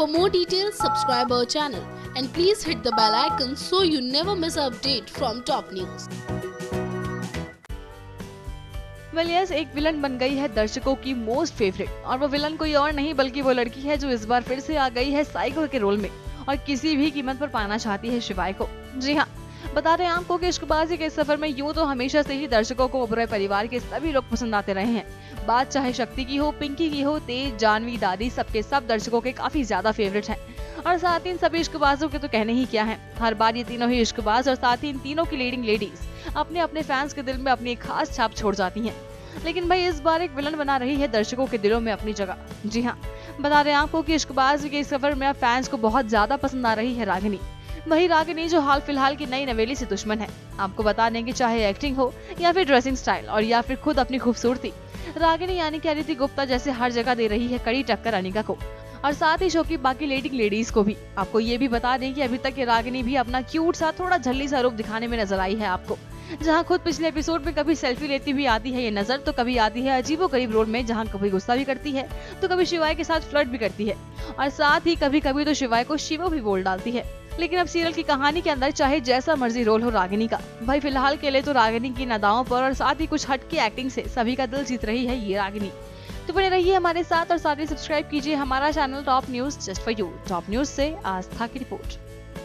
For more details, subscribe our channel and please hit the bell icon so you never miss an update from top news. Well yes, एक villain बन गई है दर्शकों की most favourite और वो villain कोई और नहीं बल्कि वो लड़की है जो इस बार फिर से आ गई है साइको के रोल में और किसी भी कीमत पर पाना चाहती है शिवाय को। जी हाँ, बता रहे हैं आपको कि इश्कबाजी के सफर में यूं तो हमेशा से ही दर्शकों को ओबेरॉय परिवार के सभी लोग पसंद आते रहे हैं। बात चाहे शक्ति की हो, पिंकी की हो, तेज, जानवी, दादी, सबके सब दर्शकों के काफी ज्यादा फेवरेट हैं। और साथ ही इन सभी इश्कबाजों के तो कहने ही क्या है, हर बार ये तीनों ही इश्कबाज और साथ ही इन तीनों की लीडिंग लेडीज अपने अपने फैंस के दिल में अपनी एक खास छाप छोड़ जाती हैं। लेकिन भाई इस बार एक विलन बना रही है दर्शकों के दिलों में अपनी जगह। जी हाँ, बता रहे हैं आपको कि इश्कबाज के सफर में फैंस को बहुत ज्यादा पसंद आ रही है रागिनी। वही रागिनी जो हाल फिलहाल की नई नवेली से दुश्मन है। आपको बता दें कि चाहे एक्टिंग हो या फिर ड्रेसिंग स्टाइल और या फिर खुद अपनी खूबसूरती, रागिनी यानी कि अदिति गुप्ता जैसे हर जगह दे रही है कड़ी टक्कर अनिका को और साथ ही शो की बाकी लीडिंग लेडीज को भी। आपको ये भी बता दें कि अभी तक ये रागिनी भी अपना क्यूट सा थोड़ा झल्ली सा रूप दिखाने में नजर आई है आपको, जहां खुद पिछले एपिसोड में कभी सेल्फी लेती हुई आती है ये नजर, तो कभी आती है अजीबोगरीब रोल में जहां कभी गुस्सा भी करती है तो कभी शिवाय के साथ फ्लर्ट भी करती है और साथ ही कभी कभी तो शिवाय को शिवो भी बोल डालती है। लेकिन अब सीरियल की कहानी के अंदर चाहे जैसा मर्जी रोल हो रागिनी का, भाई फिलहाल के लिए तो रागिनी की अदाओं पर और साथ ही कुछ हटके एक्टिंग से सभी का दिल जीत रही है ये रागिनी। तो बने रहिए हमारे साथ और साथ ही सब्सक्राइब कीजिए हमारा channel top news just for you. Top news से आस्था की report.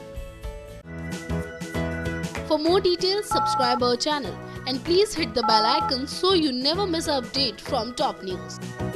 For more details, subscribe our channel and please hit the bell icon so you never miss an update from top news.